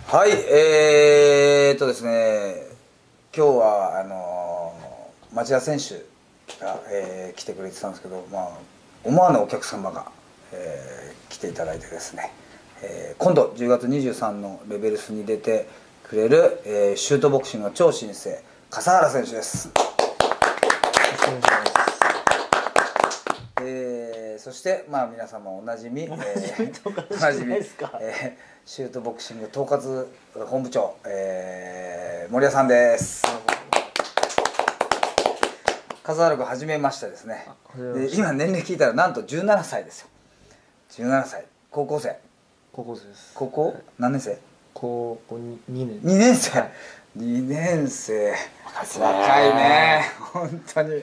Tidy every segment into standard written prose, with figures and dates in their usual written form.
はい、ですね、今日は町田選手が、来てくれてたんですけど、思わぬお客様が、来ていただいてですね、今度10月23のレベルスに出てくれる、シュートボクシングの超新星笠原選手です。そして皆様おなじみ、シュートボクシング統括本部長、森谷さんです。笠原君はじめましてですね。で今年齢聞いたらなんと17歳ですよ。17歳、高校生。 高校生です。 高校何年生？ 高校2年。 2年生、はい、2年生若いね本当に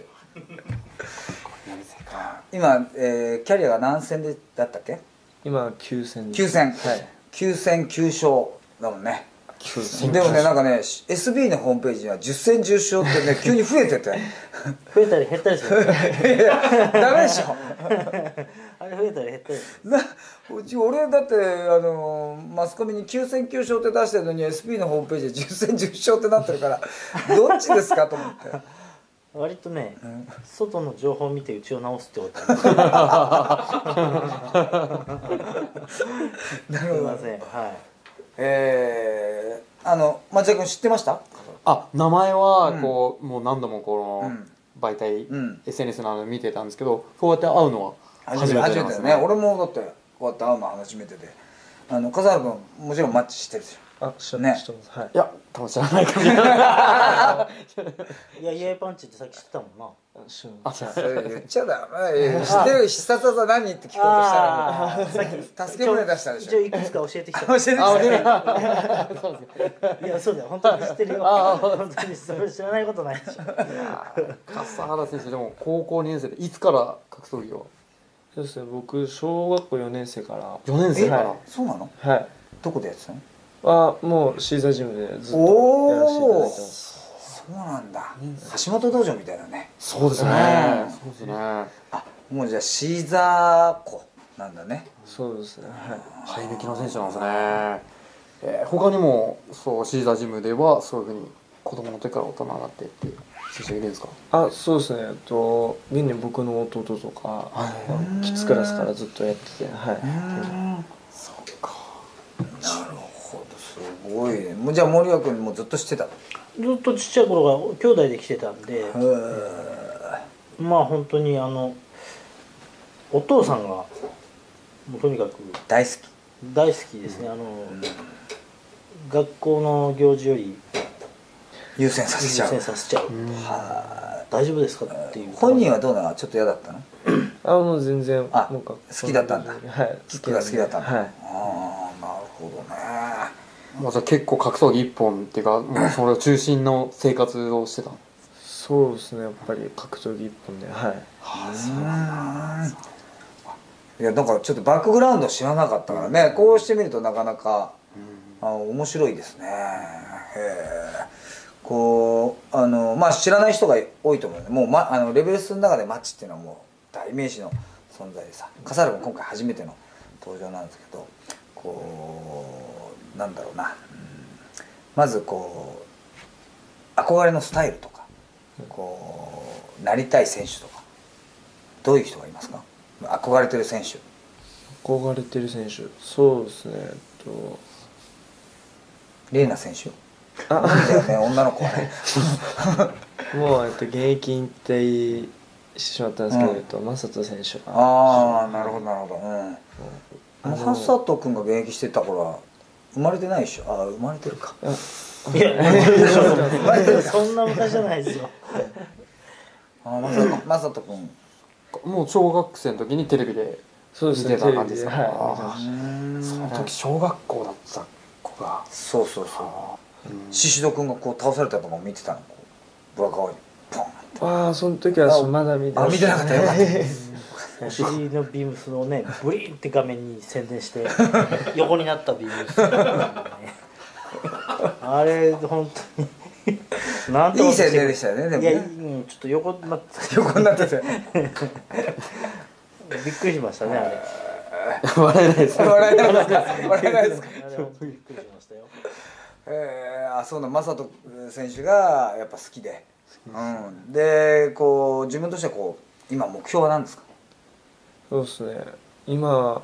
今、キャリアが何戦だったっけ？ 今9戦です。9戦、はい、9戦9勝だもんね。でもね、なんかね SB のホームページには10戦10勝ってね急に増えてて増えたり減ったりするいやダメでしょあれ増えたり減ったり俺だってマスコミに9戦9勝って出してるのに SB のホームページで10戦10勝ってなってるからどっちですかと思って割とね、外の情報を見てうちを直すってことなるほど。すいません。はい。町田君知ってました？ 名前はこう、もう何度もこの媒体、SNS などで見てたんですけど、こうやって会うのは初めてなんですね。 俺もだってこうやって会うのは初めてで、笠原君もちろんマッチしてるでしょ。 知ってます。はい。 いや、多分知らないかもしれない。いや、イエーパンチってさっき知ってたもんな。 それ言っちゃだめ。知ってる必殺技何って聞こうとしたらさっき助け舟出したでしょ。 一応いくつか教えてきた。 教えてきた。 いや、そうだよ。本当に知ってるよ。本当にそれ知らないことないでしょ。 笠原選手でも高校2年生でいつから格闘技を？ そうですね。僕小学校4年生から。 4年生から。 そうなの？ はい。 どこでやってたの？ もうシーザージムでずっとやらせていただいてます。 そうなんだ。橋本道場みたいなね。 そうですね。そうですね。 もうじゃあシーザー子なんだね。 そうですね。 はい。生え抜きの選手なんですね。他にもそうシーザージムではそういうふうに子供の時から大人になってっていう選手がいるんですか？ そうですね。現に僕の弟とかキッズクラスからずっとやってて、はい。 そうか。なるほど、すごいね。じゃあ森谷君もずっと知ってた？ ずっとちっちゃい頃が兄弟で来てたんで、本当にお父さんがもうとにかく大好きですね。学校の行事より優先させちゃう。 大丈夫ですかっていう。 本人はどうなの？ちょっと嫌だったの？ もう全然好きだったんだ。 はい。 キックが好きだったんだ。 はい。 なるほどね。 もうじゃあ結構格闘技一本っていうか、もうそれを中心の生活をしてた。 そうですね。やっぱり格闘技一本で、はい。 そうなんだ。いや、だからちょっとバックグラウンド知らなかったからね。こうしてみるとなかなか面白いですね。こう知らない人が多いと思うね。もうレベルスの中でマッチっていうのはもう代名詞の存在でさ。笠原君今回初めての登場なんですけど、こうなんだろうな、まずこう憧れのスタイルとか、こうなりたい選手とかどういう人がいますか？憧れてる選手。 そうですね。 レイナ選手。なんだよね、女の子はね。 もう現役引退してしまったんですけど、正人選手が。 なるほどなるほど。正人君が現役してた頃は生まれてないでしょ？生まれてるか。 いや、そんな昔じゃないですよ。 正人君もう小学生の時にテレビで見てた感じですか？その時小学校だった子が。 そう。宍戸君がこう倒されたとこ見てたの。ブラ顔にポン。 その時はまだ見てなかったよ。 お尻のビームスをね、ブリーンって画面に宣伝して横になったビームス、あれ本当にいい宣伝でしたよね。でもね、 いや、ちょっと横になっててびっくりしましたね、あれ。 笑えないです。 笑えないですか？ あれ本当にびっくりしましたよ。 そうな正人選手がやっぱ好きで、でこう自分としてはこう今目標は何ですか？ そうですね、今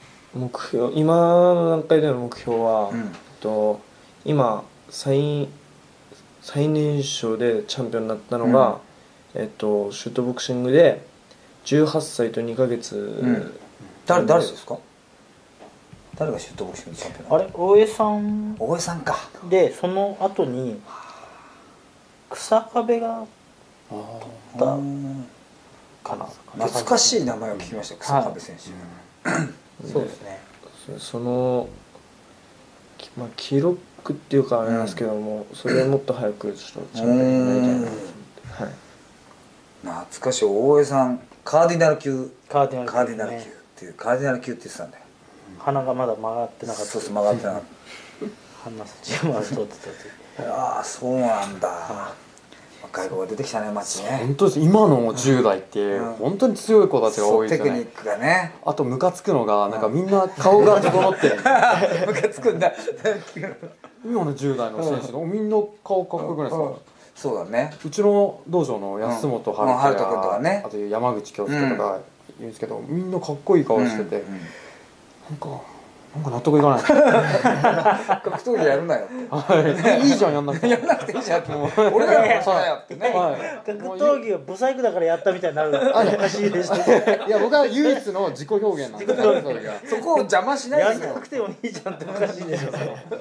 の段階での目標は、今最年少でチャンピオンになったのが、シュートボクシングで18歳と2ヶ月、 誰ですか？誰がシュートボクシングのチャンピオン？ あれ大江さん大江さんか。 でその後に草壁がだかな。 懐かしい名前を聞きました、草壁選手。 そうですね。 その、記録っていうかあれなんですけども、それをもっと早くちょっとチャンピオンになりたいなと思って、 懐かしい。大江さんカーディナル級カーディナル級っていうカーディナル級って言ってたんだよ。 鼻がまだ曲がってなかった。 そう曲がってなかった。 鼻筋がまだ通ってた。 ああそうなんだ。若い子が出てきたね、街ね。 本当です。今の10代って本当に強い子たちが多いですよね。 テクニックがね。 あとムカつくのがなんかみんな顔が整ってる。 ムカつくんだ。 今の10代の選手のみんな顔かっこよくないですか？ そうだね。 うちの道場の安本春人君とかね、 あと山口京介とか言うんですけど、みんなかっこいい顔してて、なんか納得いかない。 格闘技やるなよ。 いいじゃん、やんなくて。 やんなくていいじゃんって。俺らもそうだよってね。 格闘技はブサイクだからやったみたいになるのおかしいですね。 いや、僕は唯一の自己表現なんですよ。 そこを邪魔しないやんですよ。 なくてもいいじゃんっておかしいでしょ。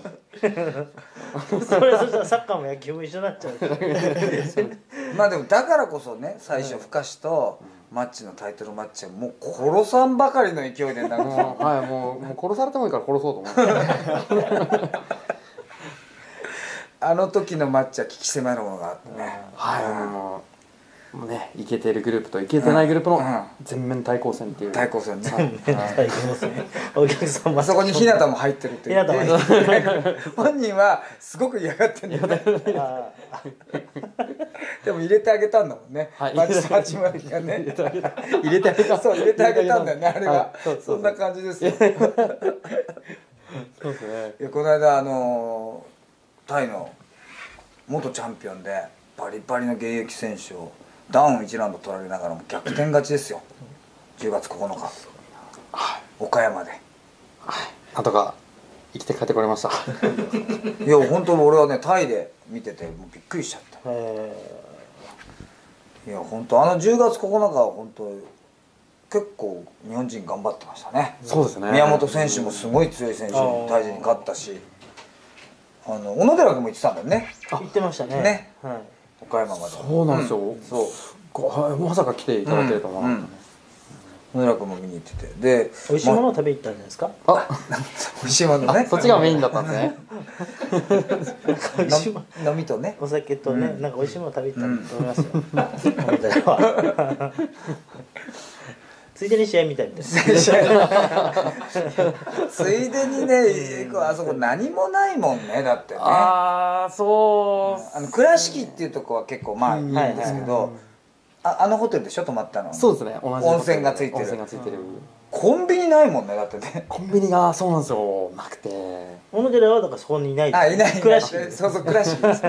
そしたらサッカーも野球も一緒になっちゃう。 まあでもだからこそね、最初深志とマッチのタイトルマッチはもう殺さんばかりの勢いでなんかもう殺されてもいいから殺そうと思って。 あの時のマッチは危機迫るものがあってね。 もうね、イケてるグループとイケてないグループの全面対抗戦っていう。 対抗戦ね。 お客さんあそこに日向も入ってるっていう。本人はすごく嫌がってるんだよ。でも入れてあげたんだもんね。マッチ八村がね。入れてあげた。そう入れてあげたんだよね、あれは。そんな感じですよ。そうですね。この間タイの元チャンピオンでバリバリの現役選手をダウン1ラウンド取られながらも逆転勝ちですよ。10月9日岡山でなんとか生きて帰ってこれました。 いや本当に俺はねタイで見ててもうびっくりしちゃった。いや本当10月9日は本当結構日本人頑張ってましたね。 そうですね。 宮本選手もすごい強い選手にタイ人に勝ったし、小野寺君も言ってたんだよね。 言ってましたね。 岡山まで。 そうなんですよ。まさか来ていただけるとは思わなかったね。 小野寺君も見に行ってて、で美味しいものを食べに行ったんじゃないですか。 美味しいものね。 そっちがメインだったんですね。 飲みとね、 お酒とね、なんか美味しいもの食べに行ったと思いますよ。小野寺は。ついでに試合見たみたいです。 ついでにね、あそこ何もないもんね、だってね。 そう。 倉敷っていうとこは結構まあいいんですけど、あのホテルでしょ泊まったの。 そうですね。 温泉がついてる。 温泉がついてる。 コンビニないもんね、だってね。 コンビニがそうなんですよ、なくて。 小野寺はだからそこにいない。 いない。 倉敷。 そう倉敷です。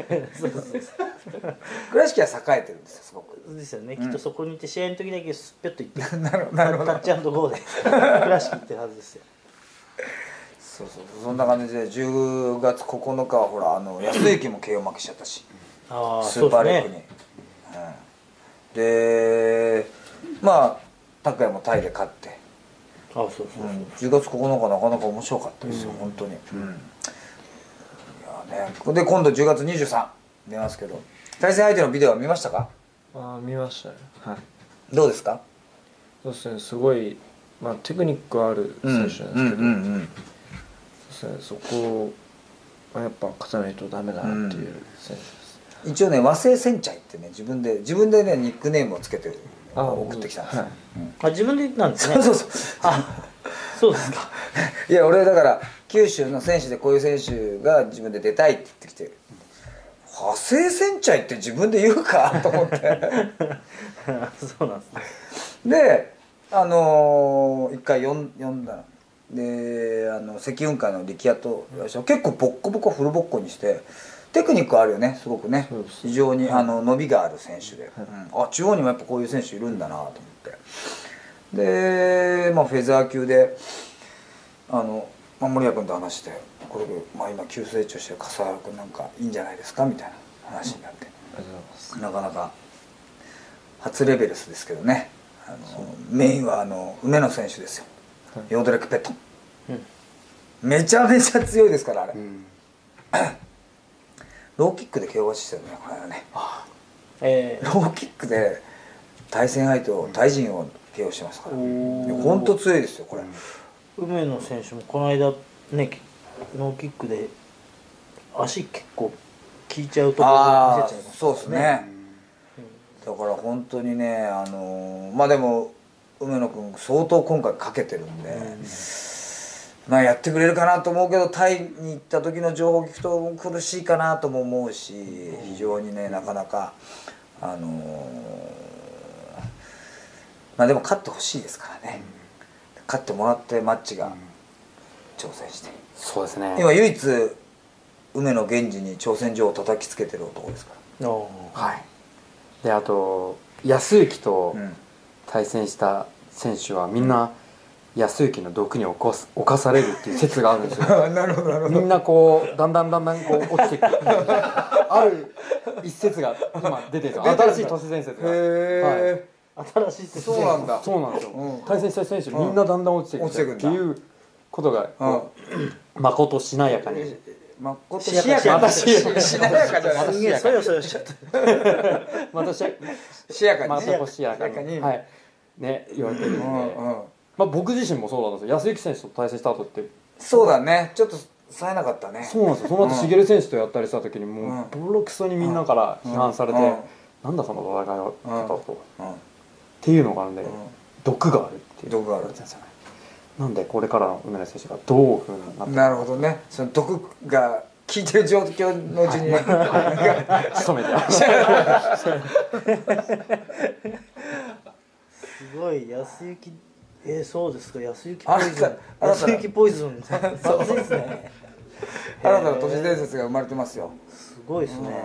倉敷は栄えてるんですよ、すごく。 ですよね。きっとそこにいて試合の時だけスッピョッと行って。 なるほど。 タッチ&ゴーで倉敷行ってるはずですよ。 そうそんな感じで10月9日はほら安行も KO 負けしちゃったし、スーパーレッグに。でまあ拓也もタイで勝って、10月9日なかなか面白かったですよ、本当に。いやね、で今度10月23出ますけど、対戦相手のビデオは見ましたか？ 見ましたね。はい。 どうですか？ そうですね、すごいテクニックある選手なんですけど、そうですね、そこはやっぱ勝たないとダメだなっていう選手です。 一応ね和製戦チャイってね自分でねニックネームをつけて送ってきたんですよ。 自分で言ったんですね。 そうそうですか。 いや俺だから九州の選手でこういう選手が自分で出たいって言ってきて、和製戦チャイって自分で言うかと思って。 そうなんですね。 で一回呼んだの。 で積雲海の力也と結構ボッコボコフルボッコにしてテクニックあるよねすごくね非常に伸びがある選手で、あ中央にもやっぱこういう選手いるんだなと思ってで、フェザー級で森谷君と話してこれ、今急成長してる笠原君なんかいいんじゃないですかみたいな話になって、なかなか初レベルスですけどねメインは梅野選手ですよ、ヨードレックペット、めちゃめちゃ強いですからあれ、ローキックで KO してるねこれはね、ローキックで対戦相手を大陣を KO してますから本当強いですよこれ、 梅野選手もこの間ねノーキックで足結構効いちゃうところ見せちゃいますね。 そうですね、だから本当にねでも梅野君相当今回かけてるんで、やってくれるかなと思うけどタイに行った時の情報を聞くと苦しいかなとも思うし非常にねなかなかでも勝ってほしいですからね、勝ってもらってマッチが挑戦して、 そうですね今唯一梅野源氏に挑戦状を叩きつけてる男ですから、 はいであと安幸と対戦した選手はみんな安幸の毒に侵されるっていう説があるんですよなるほどなるほど、 みんなこうだんだんこう落ちていくある一説が今出てるんですよ新しい都市伝説が。 へ新しいってそうなんだ、 そうなんですよ、対戦した選手みんなだんだん落ちていくっていうことがまことしなやかにまことしやかにしなやかじゃないすげえそよそよしちゃったまたしやかにまたしやかにはいね言われてるんで、僕自身もそうなんですよ。安幸選手と対戦した後ってそうだねちょっと冴えなかったね。 そうなんですよ。その後茂選手とやったりした時にもうボロクソにみんなから批判されて、なんだその戦い方と、っていうのがあるんで、毒があるっていう毒があるなんでこれからの梅野選手がどういうふうになってなるほどね、その毒が効いてる状況のうちに努めてすごい安幸そうですか安幸ポイズン安幸ポイズンまずいですね新たな都市伝説が生まれてますよ。 すごいですね、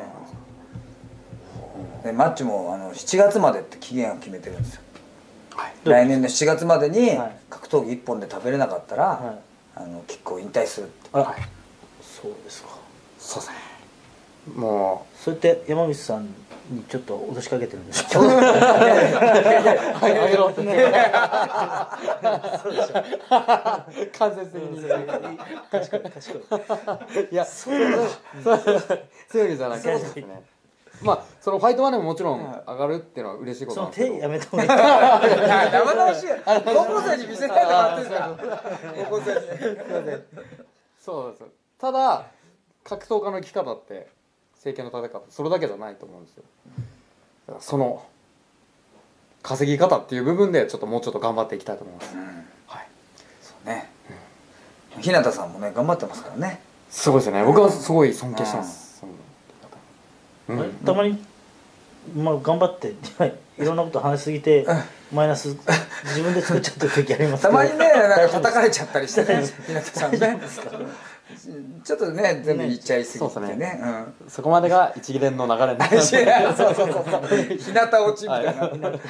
でマッチも7月までって期限を決めてるんですよ、来年の7月までに格闘技1本で食べれなかったら、キックを引退するって。 そうですか。 そうですね。もうそうやって山口さんにちょっと脅しかけてるんですけどあげろってそうでしょ間接的に賢いいやそういうわけじゃなくてですね、そのファイトマネーももちろん上がるっていうのは嬉しいことなんですけど、 その手やめた方がいい生々しい高校生に見せないでもらっていいですか高校生にそうです。ただ格闘家の生き方って政権の立て方それだけじゃないと思うんですよ。だからその稼ぎ方っていう部分でちょっともうちょっと頑張っていきたいと思います、はいそうね、日向さんもね頑張ってますからね。 すごいですね。僕はすごい尊敬してます、 たまに頑張っていろんなこと話しすぎてマイナス自分で作っちゃってる時ありますけどたまにねなんか叩かれちゃったりしてね日向さんねちょっとね全部言っちゃいすぎてね、 そこまでが一連の流れになるそう日向落ちみたいな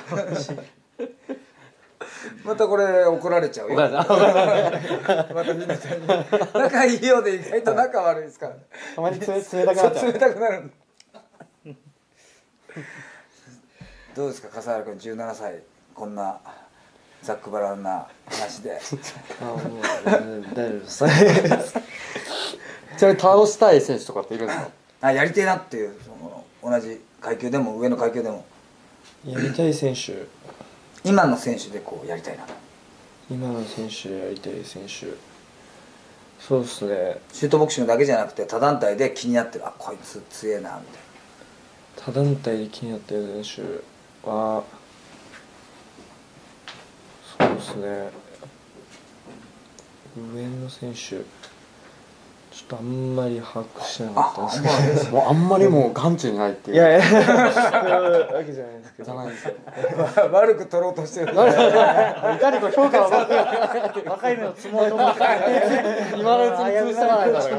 またこれ怒られちゃうよまた日向に仲いいようで意外と仲悪いですからたまに冷たくなっちゃう。 冷たくなるどうですか笠原君17歳こんなざっくばらんな話でもう大丈夫ですちなみに倒したい選手とかっているんですか？ やりてえなっていう同じ階級でも上の階級でもやりたい選手、 今の選手でこうやりたいなと。 今の選手でやりたい選手、そうですね、 シュートボクシングだけじゃなくて他団体で気になってるこいつ強えなみたいな。 他団体で気になっている選手はそうですね、上の選手ちょっとあんまり把握してなかったんですけどもうあんまりもう眼中にないっていういやいやそういうわけじゃないんですけどじゃないですよ悪く取ろうとしてるいかにこう評価を若い目を積もうと思って今のうちに潰してかないから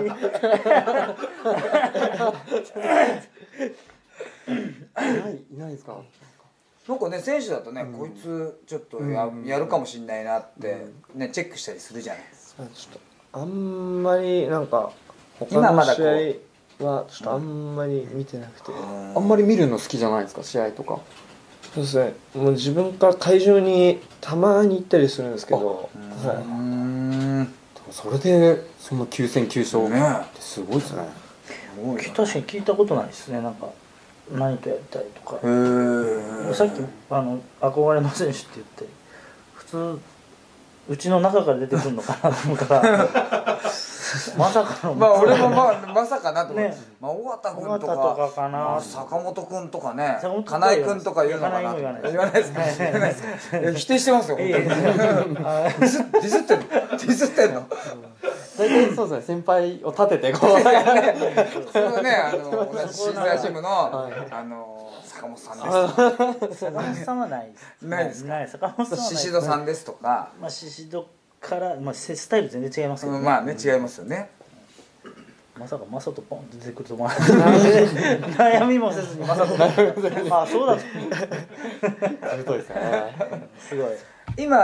いないですかなんかね選手だとね、こいつちょっとやるかもしんないなってねチェックしたりするじゃない。 ちょっとあんまりなんか他今まだの試合はちょっとあんまり見てなくて、 あんまり見るの好きじゃないですか試合とかそうですねもう自分から会場にたまに行ったりするんですけど、はそれでその9戦9勝ねってすごいですね確かに聞いたことないですね。なんか何とやりたいとか。 へえ。 さっき憧れの選手って言って普通うちの中から出てくるのかなと思ったらまさかのまあ俺もまさかなと思って、 ねまあ尾形君と尾形とかかかなまあ坂本君とかね坂本君金井君とか言うのかなと金井も言わないですか言わないですかいや否定してますよ本当にディスってんのディスってんの大体そうですね先輩を立ててこうそのね同じシーザージムの坂本さんです坂本さんはないですないですかない坂本さんはない宍戸さんですとかまあ宍戸から、まあ、スタイル全然違いますけど、ねまあね違いますよねまさかマサトポンって出てくると思わなかった悩みもせずにマサトポンあそうだと太いですねすごい今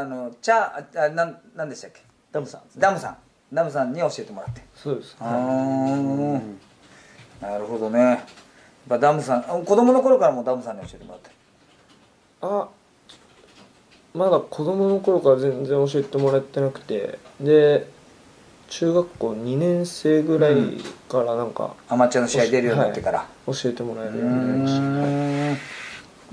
なんでしたっけダムさんダムさんに教えてもらってそうです、 なるほどねやっぱダムさん子供の頃からもダムさんに教えてもらってまだ子供の頃から全然教えてもらってなくてで中学校2年生ぐらいからなんか、 アマチュアの試合出るようになってから、 教えてもらえるようになりました、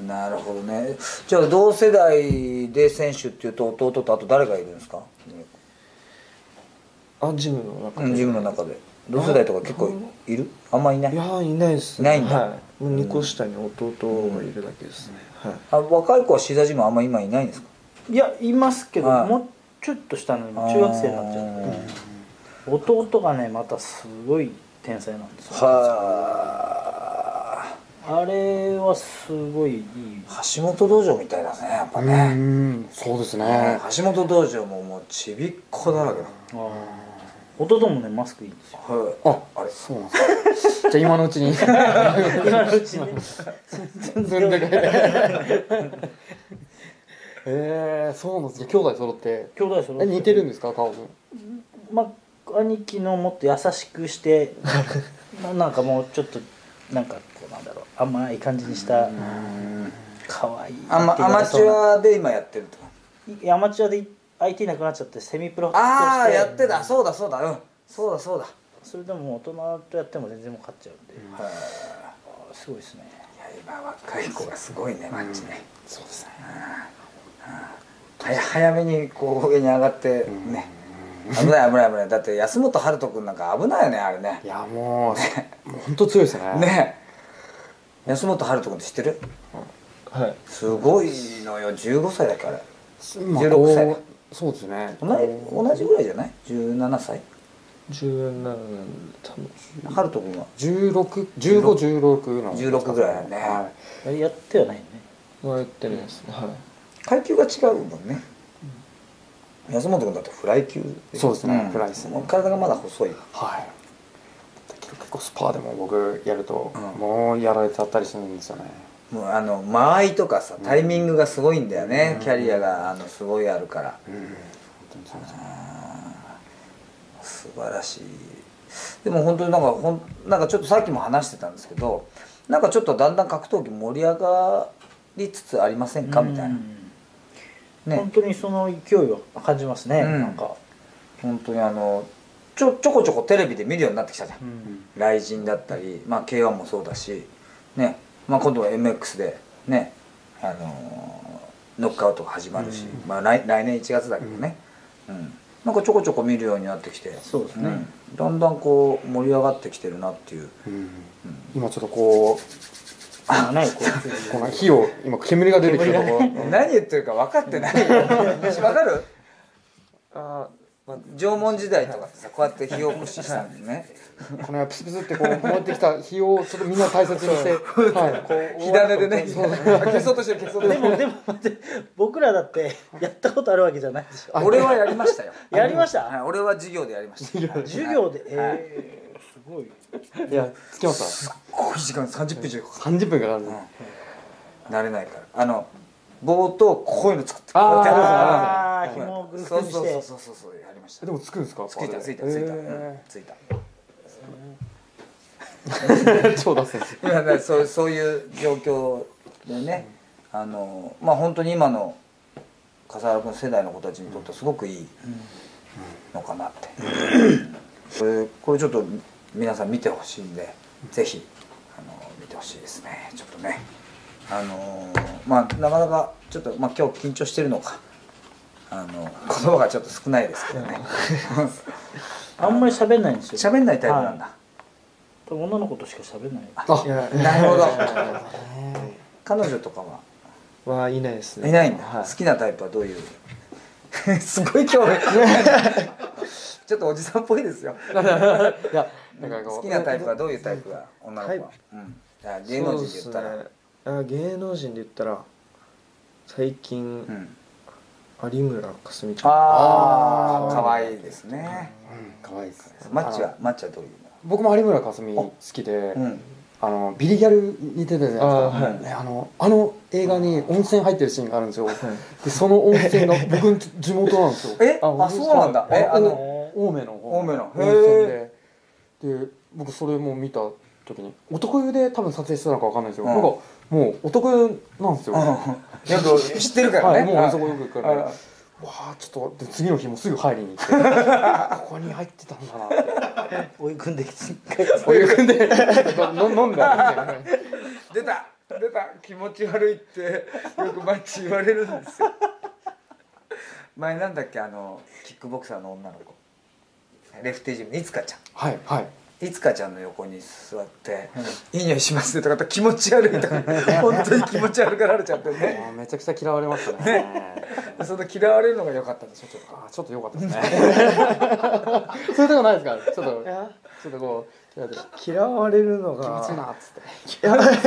なるほどねじゃあ同世代で選手っていうと弟とあと誰がいるんですかジムの中でジムの中で同世代とか結構いるあんまいないいやいないですいないんだはい、もう2個下に弟がいるだけですね、 若い子はシザジムあんま今いないんですかいやいますけど、 はいもうちょっと下の今中学生になっちゃって弟がねまたすごい天才なんですよはあれはすごいいい橋本道場みたいだねやっぱねそうですね橋本道場もうちびっこだらけだ弟もねマスクいいんですよあれそうなんですじゃあ今のうちに今のうちに積んでくれそうなんですね兄弟揃って兄弟揃って似てるんですか顔もまあ兄貴のもっと優しくしてなんかもうちょっとなんかこうなんだろう甘い感じにした可愛いアマチュアで今やってるとアマチュアで相手いなくなっちゃってセミプロとしてやってたそうだそうだそうだそれでも大人とやっても全然もう勝っちゃうんで、すごいですねいや今若い子がすごいねマッチねそうですね早めにこう上に上がってね危ないだって安本春人君なんか危ないよねあれねいやもう本当強いですねね安本春人君って知ってるはいすごいのよ15歳だっけあれ 16歳そうですね同じぐらいじゃない17歳 17なんで多分春人君は 1516なんです 16ぐらいだねやってはないよねまあやってないですね階級が違うもんね安本君だってフライ級そうですねフライですね体がまだ細いはい結構スパーでも僕やるともうやられちゃったりするんですよねもう間合いとかさタイミングがすごいんだよねキャリアがすごいあるから本当にそうですね素晴らしいでも本当になんかちょっとさっきも話してたんですけどなんかちょっとだんだん格闘技盛り上がりつつありませんかみたいな本当にその勢いを感じますねなんか本当にちょこちょこテレビで見るようになってきたじゃん雷神だったりまあ K1 もそうだしねまあ今度は MX でねノックアウトが始まるしまあ来年1月だけどねなんかちょこちょこ見るようになってきてそうですねだんだんこう盛り上がってきてるなっていう今ちょっとこうこの火を今煙が出てきたところ何言ってるか分かってないよ分かる縄文時代とかってさこうやって火起こししたんですね。 このプスプスってこう燃えてきた火をちょっとみんな大切にして、はい、 火種でね消そうとしてる消そうとしてる。 でも待って僕らだってやったことあるわけじゃないでしょ。 俺はやりましたよ。 やりました。 はい、俺は授業でやりました。 授業で、すごい。 いやつきました。 すっごい時間30分以上かかる。 30分かかる。 慣れないから棒とこういうの作ってああ紐をぐるぐるにして。 そうやりました。 でもつくんですか？ ついた。 超脱線する。 そういう状況でね、まあ本当に今の笠原君世代の子たちにとってはすごくいいのかなって。これちょっと皆さん見てほしいんで、ぜひ見てほしいですね。ちょっとね、まあなかなかちょっと今日緊張してるのか、言葉がちょっと少ないですけどね。 あんまり喋んないんですよ。 喋んないタイプなんだ。 女の子としか喋んない。 なるほど。彼女とかはいないですね。 いないんだ。好きなタイプはどういう？すごい興味。ちょっとおじさんっぽいですよ。いや、好きなタイプはどういうタイプが女の子は？芸能人で言ったら。 芸能人で言ったら最近有村架純ちゃん。 可愛いですね。 可愛いです。 マッチはどういうの？ 僕も有村架純好きで、ビリギャルに出てたじゃないですか。あの映画に温泉入ってるシーンがあるんですよ。でその温泉が僕の地元なんですよ。 そうなんだ。 青梅の温泉で、僕それも見た時に男湯で多分撮影してたのかわかんないですよ。なんかもう男湯なんですよ。よく知ってるからね。 もうそこよく行くから。わあちょっと次の日もすぐ入りに行ってここに入ってたんだなって追い組んできて飲んだ出た気持ち悪いってよくマッチ言われるんですよ。前なんだっけキックボクサーの女の子レフテージムいつかちゃん。 はいいつかちゃんの横に座って「いい匂いしますね」とか気持ち悪いとか本当に気持ち悪がられちゃってね。 めちゃくちゃ嫌われましたね。 その嫌われるのが良かったんでしょ。 ちょっと良かったですね。そういうとこないですか？ちょっとこう嫌われるのが気持ちいいなっつって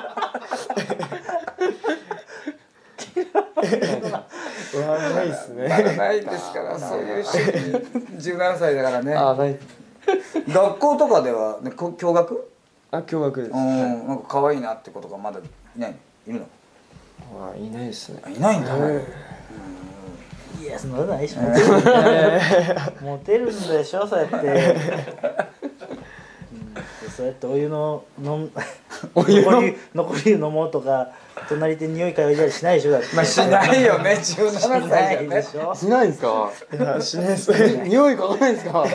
ないですね。 ないですからそういう趣味17歳だからね。 ない学校とかでは共学？ 共学です。 なんか可愛いなってことがまだいないの？いるの？ いないですね。 いないんだ。 いやそんなことないでしょ。モテるんでしょそうやって。そうやってお湯の残り湯飲もうとか隣で匂い嗅いだりしないでしょだって。 まあしないよね17歳でしょ。 しないんですか？ しないですね。 匂い嗅がないんですか？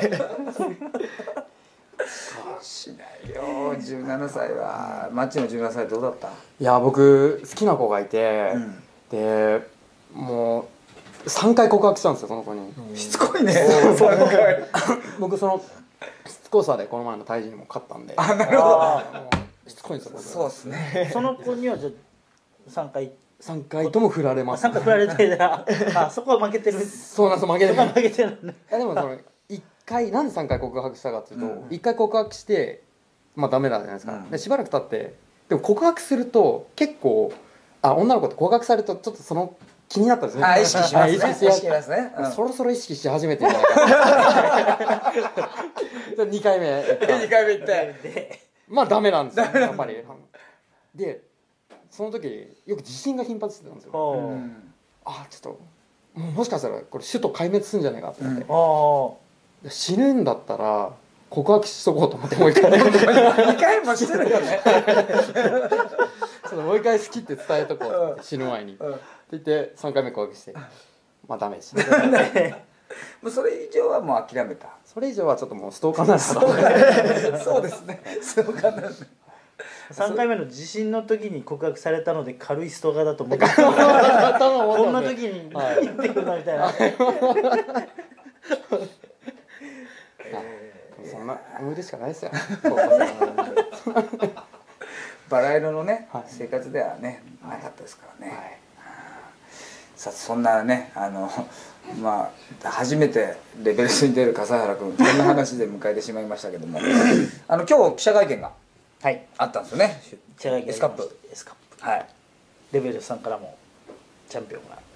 しないよ17歳は。マッチの17歳どうだった？ いや僕好きな子がいて、でもう3回告白したんですよその子に。 しつこいね。3回。 僕そのしつこさでこの前の退治にも勝ったんで。 なるほど。 しつこいんですよ。 そうですね。 その子にはじゃあ 3回とも振られます。 3回振られてそこは負けてる。 そうなんです負けてる。 負けてる。 でもその1回なんで3回告白したかっていうと、1回告白してダメだじゃないですか。でしばらく経ってでも告白すると結構女の子って告白されるとちょっとその気になったんですね。 意識しますね。 そろそろ意識し始めてるんじゃないか。2回目行ってダメなんですよやっぱり。でその時よく地震が頻発してたんですよ。ちょっともしかしたらこれ首都壊滅するんじゃないかと思って、死ぬんだったら告白しとこうと思ってもう一回 2回もしてるよね。 もう一回好きって伝えとこうと思って死ぬ前にって言って3回目告白してダメでした。 もうそれ以上はもう諦めた。 それ以上はちょっともうストーカーなんだ。 そうですねストーカーなんだ。 3回目の地震の時に告白されたので軽いストーカーだと思ってこんな時に言ってくるなみたいな。 そんな思い出しかないですよ。 バラ色のね生活ではねなかったですからね。 さあそんなねまあ初めてレベルスに出る笠原君こんな話で迎えてしまいましたけども今日記者会見がはいあったんですよね。 記者会見 S カップ S カップはいレベルさんからもチャンピオンが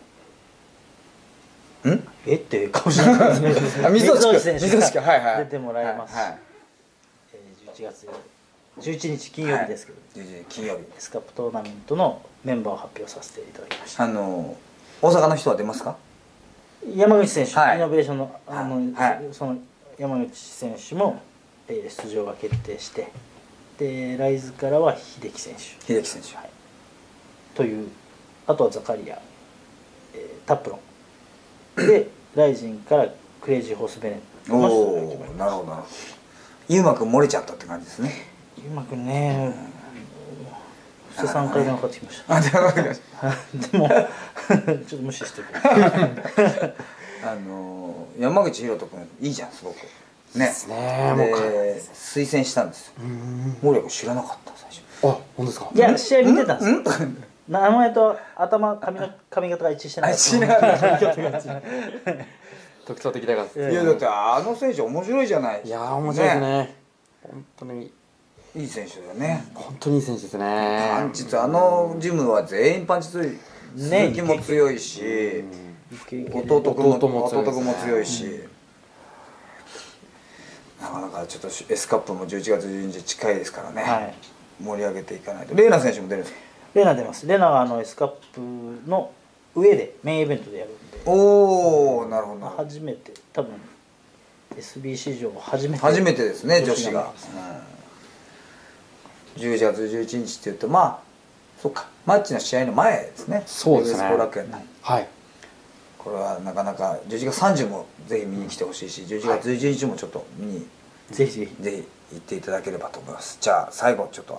んえっていう顔しなかったですね水内選手水内はいはいが出てもらいます、 はい 11月11日金曜日ですけど、 金曜日 S カップトーナメントのメンバーを発表させていただきました大阪の人は出ますか？ 山口選手、 はいイノベーションのはいその山口選手も、出場が決定してでライズからは秀樹選手秀樹選手、 はい、というあとはザカリア、タップロンでライジンからクレイジーホースベネットの人が決まりました。 なるほどなるほど。優馬くん漏れちゃったって感じですね。 うまくね2、3回目分かってきましたあでわかりましでもちょっと無視してる山口博人君いいじゃんすごくね。 ですねもうで推薦したんですよ。森谷君知らなかった最初。 あ本当ですか？ いや試合見てたんですよんとか名前と髪型が一致してなかった知らなかった特徴的だからいやだって選手面白いじゃない。 いやー面白いですね本当にいい選手だよね。 本当にいい選手ですねパンチとジムは全員パンチ強い。鈴木も強いし弟君も強いし、なかなかちょっと S カップも11月12日近いですからね、 はい、 盛り上げていかないと。レイナ選手も出るんですか？ レナ出ます。レナはS カップの上でメインイベントでやるんでおおなるほど初めて多分 SB 史上初めてですね女子が、11月11日っていうとまあそっかマッチの試合の前ですね。 そうですね後楽園のはいこれはなかなか11月30もぜひ見に来てほしいし11月11日もちょっと見にぜひぜひぜひ行っていただければと思います。じゃあ最後ちょっと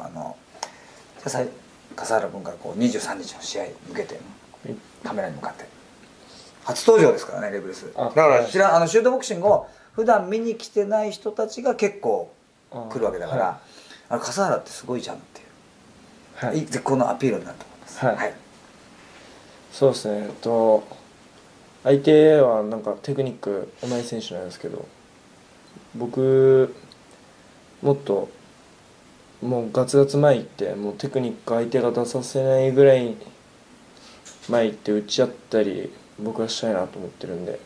笠原君から23日の試合に向けてカメラに向かって初登場ですからねレベルスだからシュートボクシングを普段見に来てない人たちが結構来るわけだから笠原ってすごいじゃんっていう、はい、絶好のアピールになると思います。 はい、そうですね相手はなんかテクニックうまい選手なんですけど僕もっともうガツガツ前行ってもうテクニック相手が出させないぐらい前行って打ち合ったり僕はしたいなと思ってるんで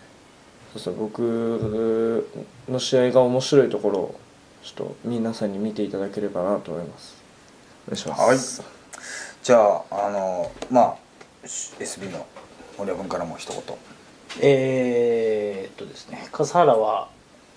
僕の試合が面白いところをちょっと皆さんに見ていただければなと思います。お願いします。 はい、じゃあSB の森谷君からも一言。 ですね笠原は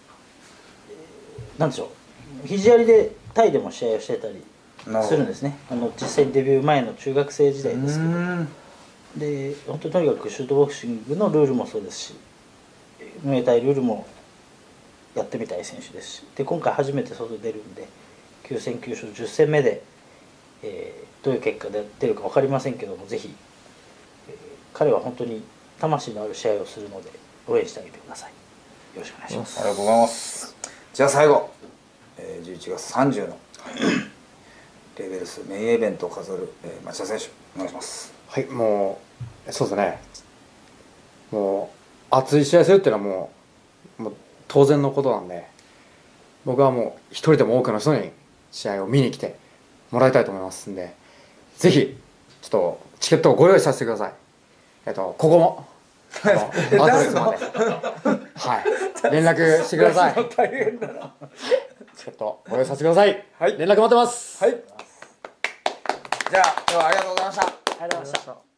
なんでしょう肘やりでタイでも試合をしてたりするんですね。実際にデビュー前の中学生時代ですけどで本当にとにかくシュートボクシングのルールもそうですしムエタイルールもやってみたい選手ですしで今回初めて外出るんで9戦9勝10戦目で、どういう結果で出るか分かりませんけどもぜひ、彼は本当に魂のある試合をするので応援してあげてください。よろしくお願いします。 ありがとうございます。じゃあ最後、11月30のレベルスメインイベントを飾る、町田選手お願いします。 はいもうそうですねもう熱い試合するっていうのはもう当然のことなんで僕はもう一人でも多くの人に試合を見に来てもらいたいと思いますんでぜひちょっとチケットをご用意させてください。ここもアドレスまではい連絡してください。 大変だな。 チケットご用意させてください。はい連絡待ってます。 はい。じゃあ今日はありがとうございました。 ありがとうございました。